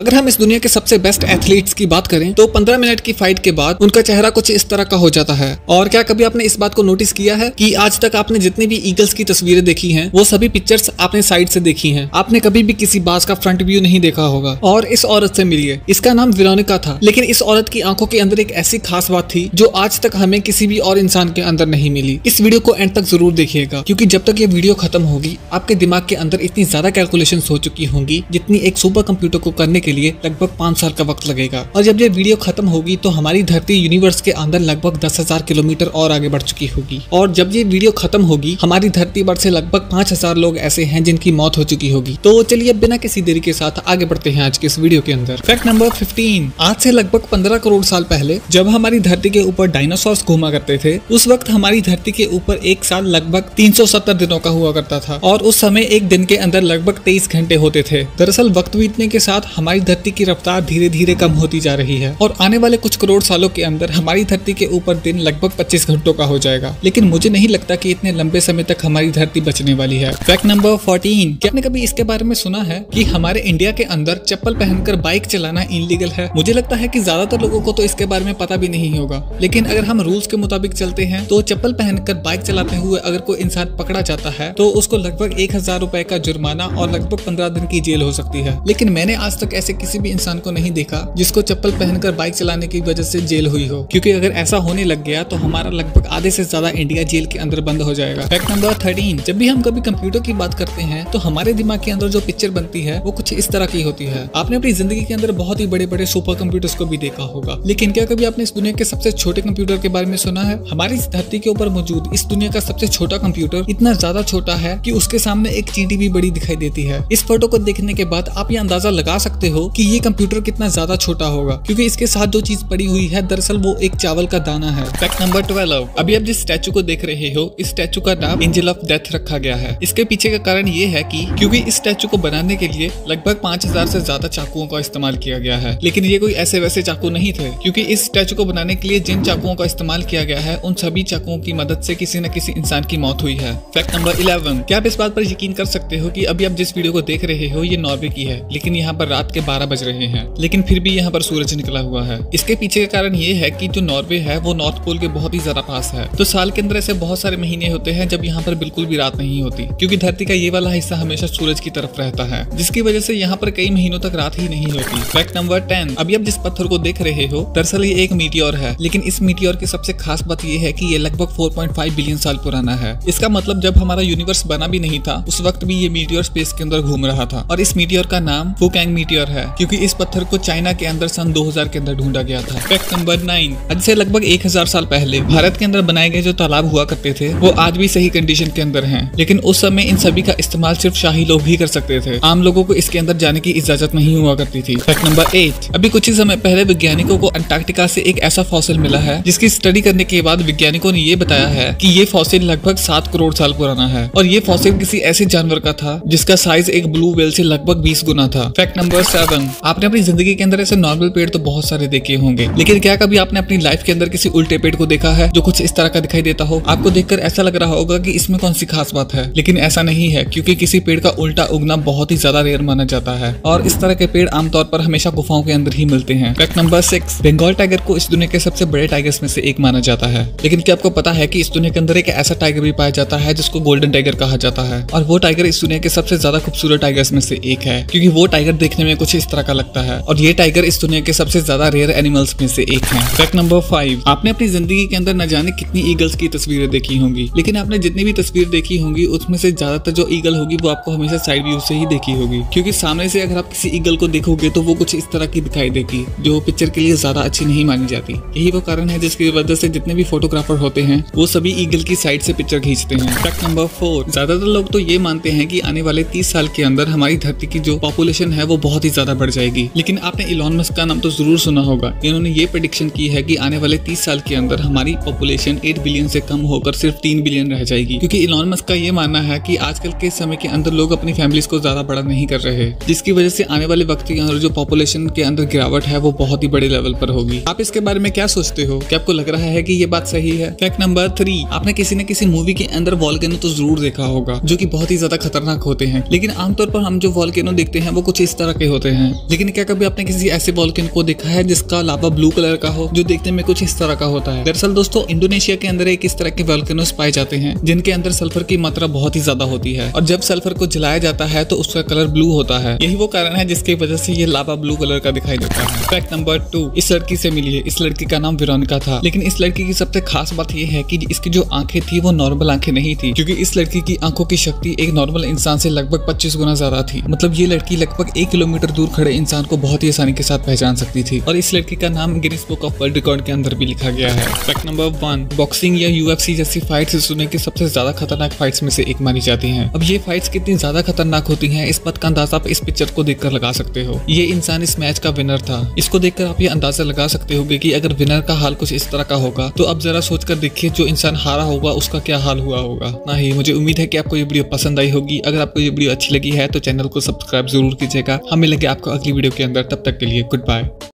अगर हम इस दुनिया के सबसे बेस्ट एथलीट्स की बात करें तो 15 मिनट की फाइट के बाद उनका चेहरा कुछ इस तरह का हो जाता है। और क्या कभी आपने इस बात को नोटिस किया है कि आज तक आपने जितनी भी ईगल्स की तस्वीरें देखी हैं वो सभी पिक्चर्स आपने साइड से देखी हैं। आपने कभी भी किसी बाज का फ्रंट व्यू नहीं देखा होगा। और इस औरत से मिलिए, इसका नाम वेरोनिका था, लेकिन इस औरत की आंखों के अंदर एक ऐसी खास बात थी जो आज तक हमें किसी भी और इंसान के अंदर नहीं मिली। इस वीडियो को एंड तक जरूर देखिएगा, क्योंकि जब तक ये वीडियो खत्म होगी आपके दिमाग के अंदर इतनी ज्यादा कैलकुलेशंस हो चुकी होंगी जितनी एक सुपर कंप्यूटर को करने के लिए लगभग 5 साल का वक्त लगेगा। और जब ये वीडियो खत्म होगी तो हमारी धरती यूनिवर्स के अंदर लगभग 10,000 किलोमीटर और आगे बढ़ चुकी होगी। और जब ये वीडियो खत्म होगी हमारी धरती पर से लगभग 5,000 लोग ऐसे हैं जिनकी मौत हो चुकी होगी। तो चलिए बिना किसी देरी के साथ आगे बढ़ते हैं आज के इस वीडियो के अंदर। Fact number 15। आज से लगभग 15 करोड़ साल पहले जब हमारी धरती के ऊपर डायनासोर्स घूमा करते थे, उस वक्त हमारी धरती के ऊपर एक साल लगभग 370 दिनों का हुआ करता था और उस समय एक दिन के अंदर लगभग 23 घंटे होते थे। दरअसल वक्त बीतने के साथ हमारी धरती की रफ्तार धीरे धीरे कम होती जा रही है और आने वाले कुछ करोड़ सालों के अंदर हमारी धरती के ऊपर दिन लगभग 25 घंटों का हो जाएगा। लेकिन मुझे नहीं लगता कि इतने लंबे समय तक हमारी धरती बचने वाली है। Fact number 14। क्या आपने कभी इसके बारे में सुना है कि हमारे इंडिया के अंदर चप्पल पहनकर बाइक चलाना इलीगल है? मुझे लगता है कि ज्यादातर लोगों को तो इसके बारे में पता भी नहीं होगा, लेकिन अगर हम रूल्स के मुताबिक चलते हैं तो चप्पल पहनकर बाइक चलाते हुए अगर कोई इंसान पकड़ा जाता है तो उसको लगभग 1,000 रुपए का जुर्माना और लगभग 15 दिन की जेल हो सकती है। लेकिन मैंने आज तक ऐसे किसी भी इंसान को नहीं देखा जिसको चप्पल पहनकर बाइक चलाने की वजह से जेल हुई हो, क्योंकि अगर ऐसा होने लग गया तो हमारा लगभग आधे से ज्यादा इंडिया जेल के अंदर बंद हो जाएगा। Fact number 13। जब भी हम कभी कंप्यूटर की बात करते हैं तो हमारे दिमाग के अंदर जो पिक्चर बनती है वो कुछ इस तरह की होती है। आपने अपनी जिंदगी के अंदर बहुत ही बड़े बड़े सुपर कंप्यूटर्स को भी देखा होगा, लेकिन क्या कभी आपने इस दुनिया के सबसे छोटे कंप्यूटर के बारे में सुना है? हमारी इस धरती के ऊपर मौजूद इस दुनिया का सबसे छोटा कंप्यूटर इतना ज्यादा छोटा है कि उसके सामने एक चींटी भी बड़ी दिखाई देती है। इस फोटो को देखने के बाद आप ये अंदाजा लगा सकते हो कि ये कंप्यूटर कितना ज्यादा छोटा होगा, क्योंकि इसके साथ जो चीज पड़ी हुई है दरअसल वो एक चावल का दाना है। Fact number 12। अभी आप जिस स्टैचू को देख रहे हो इस स्टैचू का नाम एंजल ऑफ डेथ रखा गया है। इसके पीछे का कारण ये है कि क्योंकि इस स्टैचू को बनाने के लिए लगभग 5,000 से ज्यादा चाकुओं का इस्तेमाल किया गया है, लेकिन ये कोई ऐसे वैसे चाकू नहीं थे, क्योंकि इस स्टैचू को बनाने के लिए जिन चाकुओं का इस्तेमाल किया गया है उन सभी चाकुओं की मदद से किसी न किसी इंसान की मौत हुई है। Fact number 11। क्या आप इस बात पर यकीन कर सकते हो कि अभी आप जिस वीडियो को देख रहे हो ये नॉर्वे की है, लेकिन यहाँ पर रात के 12 बज रहे हैं, लेकिन फिर भी यहाँ पर सूरज निकला हुआ है। इसके पीछे का कारण ये है कि जो नॉर्वे है वो नॉर्थ पोल के बहुत ही ज्यादा पास है, तो साल के अंदर ऐसे बहुत सारे महीने होते हैं जब यहाँ पर बिल्कुल भी रात नहीं होती, क्योंकि धरती का ये वाला हिस्सा हमेशा सूरज की तरफ रहता है, जिसकी वजह से यहाँ पर कई महीनों तक रात ही नहीं होती। Fact number 10। अभी आप जिस पत्थर को देख रहे हो दरअसल ये एक मीटियोर है, लेकिन इस मीटियोर की सबसे खास बात ये है कि ये लगभग 4.5 बिलियन साल पुराना है। इसका मतलब जब हमारा यूनिवर्स बना भी नहीं था उस वक्त भी ये मीटियोर स्पेस के अंदर घूम रहा था। और इस मीटियोर का नाम फुकैंग मीटियोर है, क्योंकि इस पत्थर को चाइना के अंदर सन 2000 के अंदर ढूंढा गया था। Fact number 9। आज से लगभग 1,000 साल पहले भारत के अंदर बनाए गए जो तालाब हुआ करते थे वो आज भी सही कंडीशन के अंदर हैं, लेकिन उस समय इन सभी का इस्तेमाल सिर्फ शाही लोग ही कर सकते थे। आम लोगों को इसके अंदर जाने की इजाजत नहीं हुआ करती थी। Fact number 8। अभी कुछ ही समय पहले वैज्ञानिकों को अंटार्कटिका से एक ऐसा फॉसिल मिला है जिसकी स्टडी करने के बाद वैज्ञानिकों ने ये बताया है कि ये फॉसिल लगभग 7 करोड़ साल पुराना है और ये फॉसिल किसी ऐसे जानवर का था जिसका साइज एक ब्लू व्हेल से लगभग 20 गुना था। Fact number 7। आपने अपनी जिंदगी के अंदर ऐसे नॉर्मल पेड़ तो बहुत सारे देखे होंगे, लेकिन क्या कभी आपने अपनी लाइफ के अंदर किसी उल्टे पेड़ को देखा है जो कुछ इस तरह का दिखाई देता हो? आपको देखकर ऐसा लग रहा होगा कि इसमें कौन सी खास बात है, लेकिन ऐसा नहीं है, क्योंकि किसी पेड़ का उल्टा उगना बहुत ही ज्यादा रेयर माना जाता है और इस तरह के पेड़ आमतौर पर हमेशा गुफाओं के अंदर ही मिलते हैं। Fact number 6। बंगाल टाइगर को इस दुनिया के सबसे बड़े टाइगर्स में से एक माना जाता है, लेकिन क्या आपको पता है कि इस दुनिया के अंदर एक ऐसा टाइगर भी पाया जाता है जिसको गोल्डन टाइगर कहा जाता है, और वो टाइगर इस दुनिया के सबसे ज्यादा खूबसूरत टाइगर्स में से एक है, क्योंकि वो टाइगर देखने में कुछ इस तरह का लगता है और ये टाइगर इस दुनिया के सबसे ज्यादा रेयर एनिमल्स में से एक है। Fact number 5। आपने अपनी जिंदगी के अंदर न जाने कितनी ईगल्स की तस्वीरें देखी होंगी, लेकिन आपने जितनी भी तस्वीर देखी होंगी उसमें से ज्यादातर जो ईगल होगी वो आपको हमेशा साइड व्यू से ही देखी होगी, क्योंकि सामने से अगर आप किसी ईगल को देखोगे तो वो कुछ इस तरह की दिखाई देगी जो पिक्चर के लिए ज्यादा अच्छी नहीं मानी जाती। यही वो कारण है जिसकी वजह से जितने भी फोटोग्राफर होते हैं वो सभी ईगल की साइड से पिक्चर खींचते हैं। Fact number 4। ज्यादातर लोग तो ये मानते हैं कि आने वाले 30 साल के अंदर हमारी धरती की जो पॉपुलेशन है वो बहुत ही ज्यादा बढ़ जाएगी, लेकिन आपने इलॉन मस्क का नाम तो जरूर सुना होगा। इन्होंने ये प्रेडिक्शन की है कि आने वाले 30 साल के अंदर हमारी पॉपुलेशन 8 बिलियन से कम होकर सिर्फ 3 बिलियन रह जाएगी, क्योंकि इलॉन मस्क का ये मानना है कि आजकल के समय के अंदर लोग अपनी फैमिलीज को ज्यादा बड़ा नहीं कर रहे, जिसकी वजह से आने वाले वक्त के अंदर जो पॉपुलेशन के अंदर गिरावट है वो बहुत ही बड़े लेवल पर होगी। आप इसके बारे में क्या सोचते हो? क्या आपको लग रहा है कि ये बात सही है? Fact number 3। आपने किसी न किसी मूवी के अंदर वॉल्केनो तो जरूर देखा होगा जो कि बहुत ही ज्यादा खतरनाक होते हैं, लेकिन आमतौर पर हम जो वॉल्केनो देखते हैं वो कुछ इस तरह के होते हैं। लेकिन क्या कभी आपने किसी ऐसे वोल्केनो को देखा है जिसका लावा ब्लू कलर का हो, जो देखने में कुछ इस तरह का होता है? दरअसल दोस्तों, इंडोनेशिया के अंदर एक इस तरह के वोल्केनोस पाए जाते हैं जिनके अंदर सल्फर की मात्रा बहुत ही ज्यादा होती है, और जब सल्फर को जलाया जाता है तो उसका कलर ब्लू होता है। यही वो कारण है जिसकी वजह से ये लावा ब्लू कलर का दिखाई देता है। फैक्ट नंबर 2, इस लड़की से मिलिए। इस लड़की का नाम वेरोनिका था, लेकिन इस लड़की की सबसे खास बात यह है कि इसकी जो आंखें थी वो नॉर्मल आंखें नहीं थी, क्योंकि इस लड़की की आंखों की शक्ति एक नॉर्मल इंसान से लगभग 25 गुना ज्यादा थी। मतलब ये लड़की लगभग 1 किलोमीटर दूर खड़े इंसान को बहुत ही आसानी के साथ पहचान सकती थी, और इस लड़की का नाम Guinness book of world record के अंदर भी लिखा गया है। फैक्ट नंबर 1, बॉक्सिंग या यूएफसी जैसी फाइट्स दुनिया की सबसे ज्यादा खतरनाक फाइट्स में से एक मानी जाती हैं। अब ये फाइट्स कितनी ज्यादा खतरनाक होती हैं, इस बात का अंदाजा आप इस पिक्चर को देखकर लगा सकते हो। ये इंसान इस मैच का विनर था। इसको देखकर आप ये अंदाजा लगा सकते होगे कि अगर विनर का हाल कुछ इस तरह का होगा तो अब जरा सोचकर देखिए जो इंसान हारा होगा उसका क्या हाल हुआ होगा। ना ही मुझे उम्मीद है कि आपको ये वीडियो पसंद आई होगी। अगर आपको ये वीडियो अच्छी लगी है तो चैनल को सब्सक्राइब जरूर कीजिएगा। हम मिलेंगे आपको अगली वीडियो के अंदर, तब तक के लिए गुड बाय।